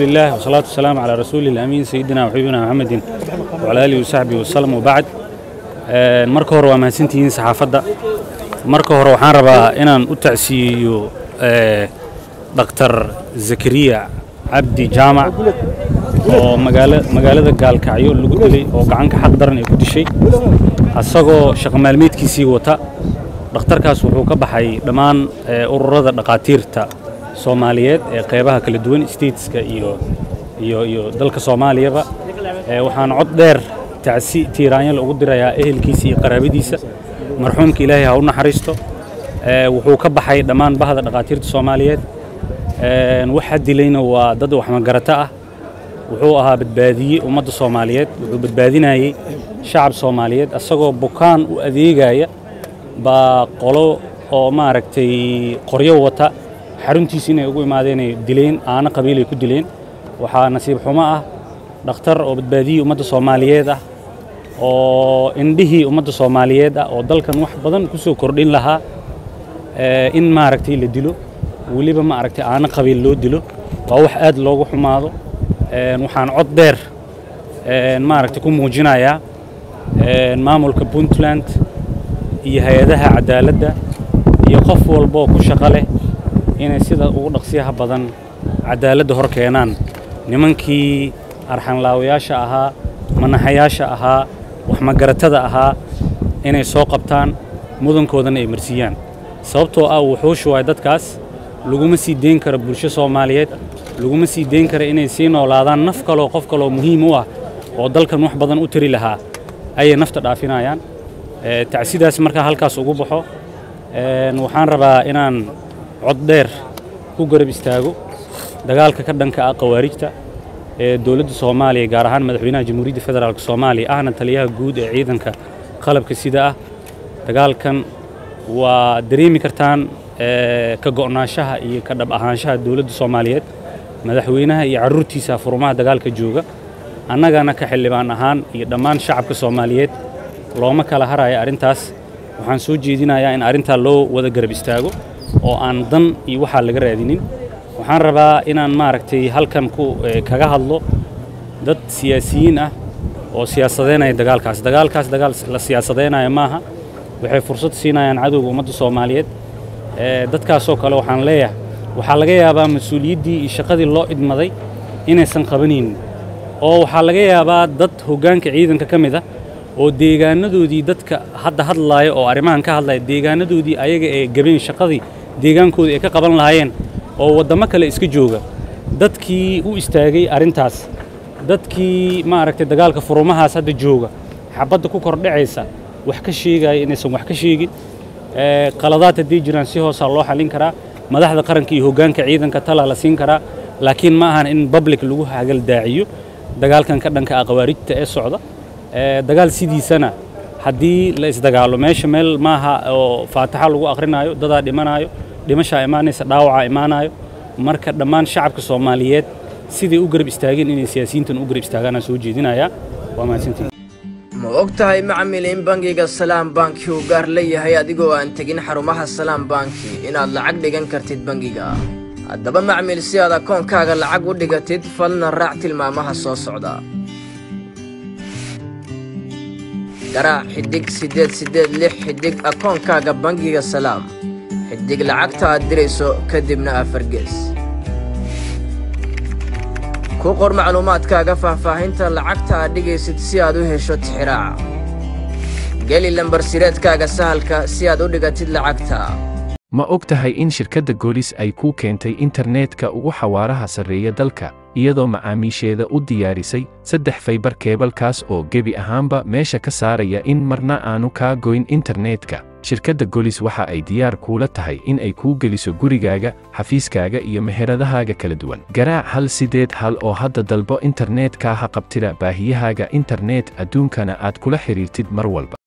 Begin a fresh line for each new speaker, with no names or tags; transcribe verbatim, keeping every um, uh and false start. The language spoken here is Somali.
لله والصلاة والسلام على رسول الأمين سيدنا وحبيبنا محمد وعلى آله وصحبه وسلم وبعد marka hore waa mahadsantihiin saxaafadda marka hore waxaan rabaa inaan u tacsiiyo Dr Zakariya Abdi Jaamac oo magaalada Gaalkacyo lagu dilay oo gacanka xaq daran ay ku dishay asagoo shaqo maalmeedkiisii wata dhakhtarkaas wuxuu ka baxay dhammaan ururada dhaqaatiirta Soomaaliyeed ee qaybaha kala duwan stateska iyo iyo iyo dalka Soomaaliyaba waxaan cod dheer تعسي تيرانيا لو قدر يا أهل كيسي قرابيديسا مرحوم كإلهي هؤلاء حريستو أه وهو كبحي دمان بهذا الدقاتير الصوماليات أه نوحد لينا وضد وحمد قرتاء وحوها بالبادية ومد الصوماليات وبالبادينا هي شعب صوماليات السقو بكان وأذيجايا بقولوا أو ما ركتي قرية وتا حرنتي سنة يقول ما ديني دلين أنا قبيلة يكون دلين وحا نصيب حماة دكتور أو بالبادية ومد الصوماليات oo indhihii ummadda Soomaaliyeed oo dalkan wax badan ku soo kordhin lahaa ee in ma aragtay la dilo waliba ma aragtay aana qabiil loo dilo waa wax aad loogu xumaado ee waxaan cod dheer ee ma aragtay ku muujinayaa ee maamulka Puntland iyo hay'adaha cadaaladda iyo qof walba oo ku shaqo leh inay sida ugu dhaqsiyaha badan cadaaladda hor keenaan nimankii arxan laawayaasha ahaa manaxayaasha ahaa وحما قرتدا أها إن يسوق قبطان مدن كودن أي مرسيان سببتو أو وحوش وايدات كاس لقومسي دين كر برشة صوماليات لقومسي دين كر إن يسين أولادان نفكلو قفكلو مهم هو وضل كان واحد بدن أتري لها أي نفط دافينا يعني اه تعسيد اسمرك هالكاس وجوبحه اه نوحان ربا إنان عدير كوجر بيستاجو دجال ككردن كأقوارجته دولة الصومالية جارهان مدحوينها جمهورية فدرالك الصومالي أهنا تليها جود عيدن كقلب كسيدة تقال كان ودريمي كرتان كجوناشها يكذب أهانشها دولة الصوماليات مدحوينها يعرضتي سافرمها تقال كجوجا أنا جانا كحل بان أهان يدمان شعب الصوماليات لو ما كلا هراي أرنتاس وحنسوج جدينا يا إن أرنتا لو وذا قرب استاجو أو أن ضن يوحى لجرادين waxaan rabaa inaan maaragtay halkan ku kaga hadlo dad siyaasiyiin ah oo siyaasadeynaya dagaalkaas dagaalkaas dagaal la siyaasadeynaya maaha waxay fursad siinayaan cadowga ummadda Soomaaliyeed ee dadkaas oo kale waxaan leeyahay waxa laga yaabaa mas'uuliyadii iyo shaqadii loo idmaday inaysan qabanin oo waxa laga yaabaa dad hoggaanka ciidanka kamid ah oo deegaanadoodii dadka hadda hadlaaya oo arrimahan ka hadlaya deegaanadoodii ayaga ee gabeen shaqadii deegaankooda ay ka qaban lahaayeen oo wadamo kale iska jooga dadkii u istaagay arintaas dadkii ma aragtay dagaalka furumahaas hadda jooga xabadda ku kordhaysa wax ka sheegay inaysan wax ka sheegin ee qaladaadka diijiraan si hoos loo xalin karaa madaxda qaranka iyo hoggaanka ciidanka tala la siin karaa laakiin ma ahan in public lagu hagal daaciyo dagaalkan ka dhanka aqwaarijta ee socda ee dagaal sidiisana hadii la isdagaalo meesha meel maaha oo faataxa lagu aqrinayo dadaa dhimanayo dhimasha imaanaysa dhaawaca imaanayo marka dhammaan shacabka Soomaaliyeed sidii u garab istaageen inay siyaasiyiintan u garab istaagaan soo jeedinaya waa mahadsantiin
ma ogtahay macmiil in bangiga Salaam Banki uu gaar leeyahay adigoo aan tagin xarumaha Salaam Banki inaad lacag dhigan kartid bangiga haddaba macmiil si aad akoonkaaga lacag u dhigatid falna raac tilmaamaha soo socda garaac xidig sideed sideed lix xidig akoonkaaga bangiga Salaam xidig lacagta aad dirayso kadibna afar gees ku qor macluumaadkaaga faahfaahinta lacagta aad dhigaysid si aad u hesho tixraaca geli lambar sireedkaaga sahalka si aad u dhigatid lacagta
ma ogtahay in shirkadda Golis ay ku keentay internetka ugu xawaaraha sareeya dalka iyadoo macaamiisheeda u diyaarisay saddex fiber cable kaas oo gebi ahaanba meesha ka saaraya in marna aanu ka goyn internetka shirkadda Golis waxa ay diyaar kuula tahay in ay ku geliso gurigaaga xafiiskaaga iyo meheradahaaga kala duwan garaac hal sideed hal oo hadda dalbo internetka ha qabtira baahiyahaaga internet adduunkana aad kula xiriirtid mar walba